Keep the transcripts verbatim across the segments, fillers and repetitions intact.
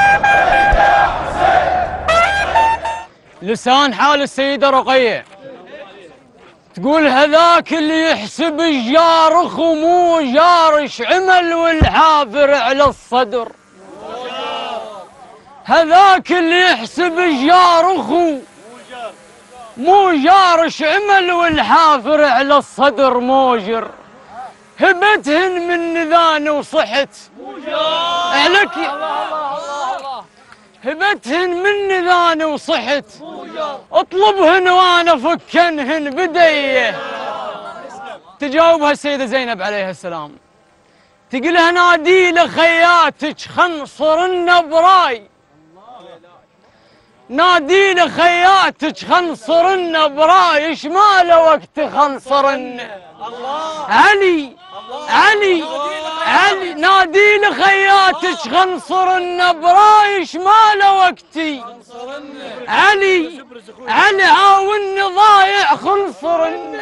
لسان حال السيدة رقية تقول هذاك اللي يحسب الجار اخو مو جارش عمل والحافر على الصدر. هذاك اللي يحسب الجار اخو مو جارش عمل والحافر على الصدر موجر. هبتهن من نذان وصحت عليك هبتهن من نذان وصحت اطلبهن وانا فكنهن بديه. تجاوبها السيدة زينب عليها السلام تقلها نادي لخياتك خنصرن براي. نادي لخياتك خنصرن براي ايش ماله وقت خنصرن. علي علي علي نادي لخياتك خنصرن براي ايش ماله وقتي. علي علي عاوني ضايع خنصرن.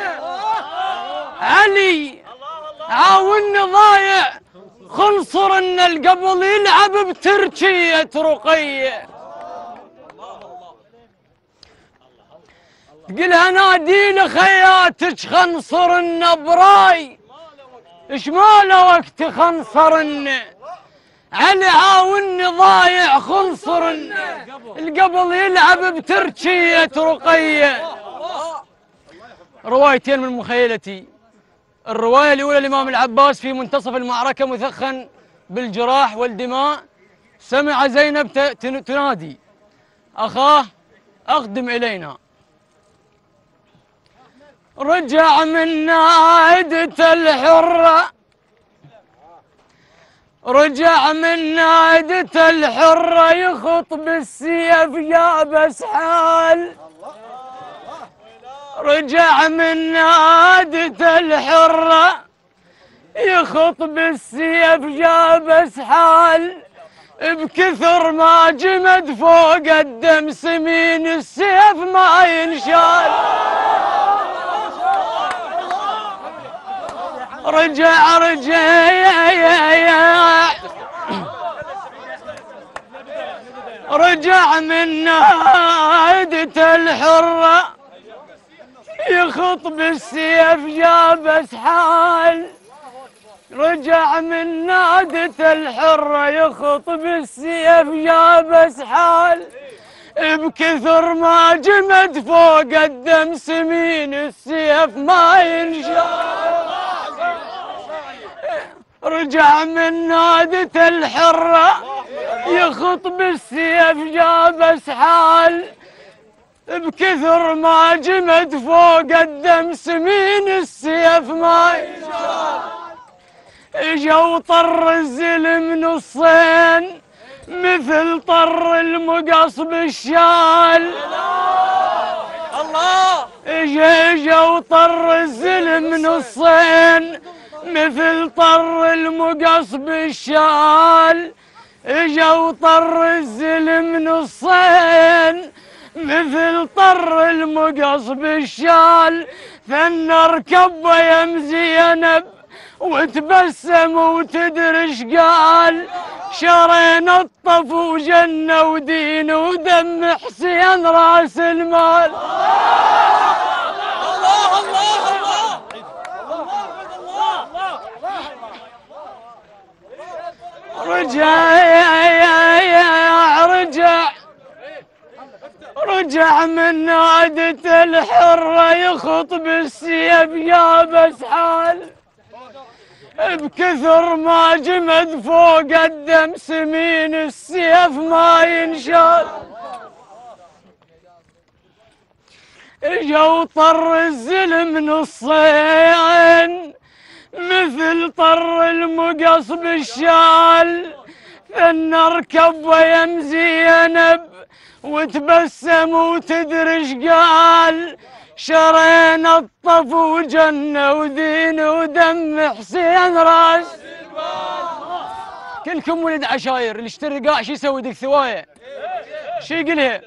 علي عاوني ضايع خنصرن القبل يلعب بتركية رقية. تقلها نادي لخياتك خنصرن براي ايش ماله وقت خنصرن. علي عاوني ضايع خنصرن القبل يلعب بتركية رقية. روايتين من مخيلتي. الرواية الأولى الإمام العباس في منتصف المعركة مثخن بالجراح والدماء سمع زينب تنادي أخاه أقدم إلينا. رجع من نائدة الحرة رجع من نائدة الحرة يخط بالسيف جابس حال. رجع من نائدة الحرة يخط بالسيف جابس حال. بكثر ما جمد فوق الدم سمين السيف ما ينشال. رجع رجع رجع من نائدة الحرة يخط بالسيف جابس حال. رجع من نادة الحرة يخط بالسيف جابس حال. بكثر ما جمد فوق الدم سمين السيف ما ينشال. رجع من نادة الحرة يخط بالسيف جابس حال. بكثر ما جمد فوق الدم سمين السيف ما ينشال. اجا وطر الزلم نصين مثل طر المقص بالشال. الله اجا اجا وطر الزلم نصين مثل طر المقص بالشال. اجا وطر الزلم نصين مثل طر المقص بالشال. ثنى ركبه يم زينب وتبسم وتدرش قال. شرينا الطف وجنة ودين ودم حسين راس المال. الله الله الله رجع رجع رجع من نادة الحرة يخط بالسيف جابس حال. بكثر ما جمد فوق الدم سمين السيف ما ينشال. اجا وطر الزلم نصين مثل طر المقص بالشال. ثنى ركب ويم زينب وتبسم وتدرش قال. شرينا الطف وجنة ودين ودم حسين راس. كلكم ولد عشاير اللي اشتري قاع شو يسوي ديك ثوايه؟ شو يقولها؟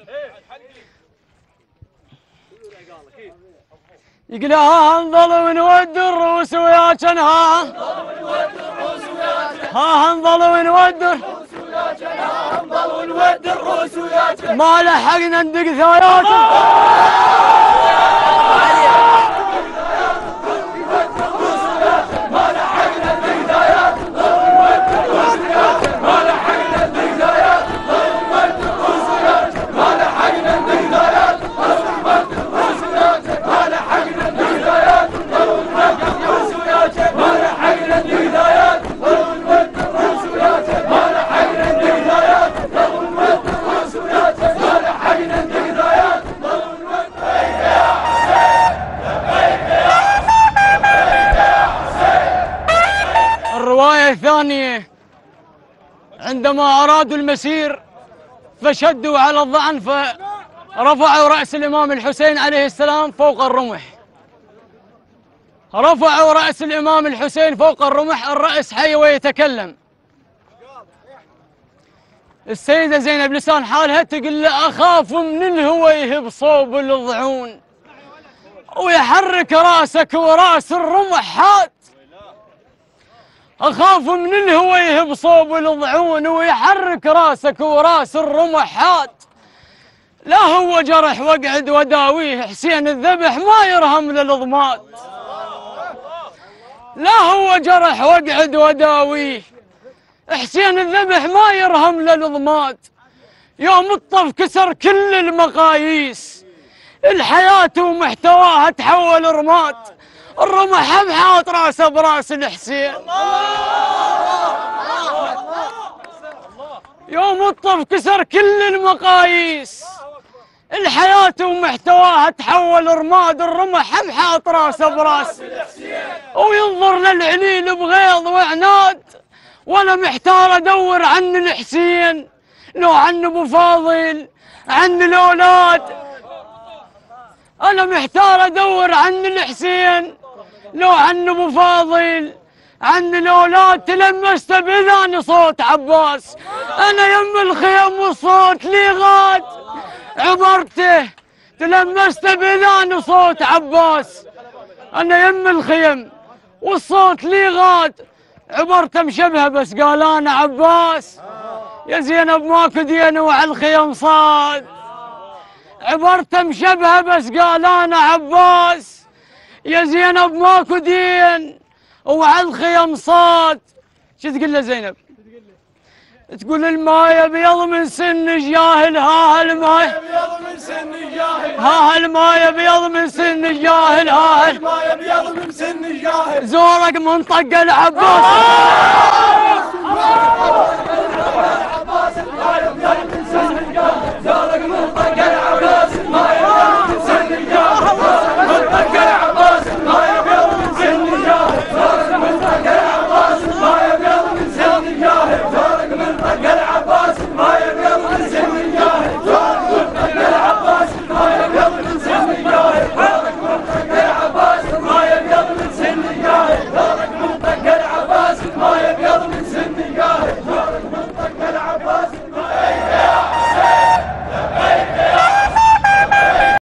يقول ها نظل ونود الروس وياكن ها ها نظل ونود الروس وياكن ها نظل ما لحقنا ندق ثايات. الرواية الثانية عندما أرادوا المسير فشدوا على الظعن فرفعوا رأس الإمام الحسين عليه السلام فوق الرمح. رفعوا رأس الإمام الحسين فوق الرمح، الرأس حي ويتكلم. السيدة زينب لسان حالها تقول له أخاف من الهويه بصوب الضعون ويحرك راسك وراس الرمح حات. أخاف من الهويه بصوب الضعون ويحرك راسك وراس الرمح حات. لا هو جرح واقعد وداويه، حسين الذبح ما يرهم للضمات. لا هو جرح واقعد وداويه، حسين الذبح ما يرهم للضمات. يوم الطف كسر كل المقاييس، الحياة ومحتواها تحول رماد. الرمح بحاط راسه براس الحسين. يوم الطف كسر كل المقاييس، الحياة ومحتواها تحول رماد. الرمح بحاط راسه براس وينظر للعليل بغيظ وعناد. وانا محتار ادور عن الحسين، لو عن ابو فاضل، عن الاولاد. انا محتار ادور عن الحسين، لو عن ابو فاضل، عن الاولاد. تلمست باذاني صوت عباس، انا يم الخيم والصوت لي غاد. عبرته تلمست باذاني صوت عباس، انا يم الخيم والصوت لي غاد. عبرته مشبهه بس قال انا عباس. يا زينب ماكو دين وعلى الخيم صاد. عبرته مشبهه بس قال انا عباس. يا زينب ماكو دين وعلى الخيم صاد. شو تقول له زينب؟ تقول الماي ابيض من سن جاهل، ها الماي ابيض من سن جاهل، ها الماي ابيض من سن جاهل، ها الماي ابيض من سن جاهل. زورك من طق العباس.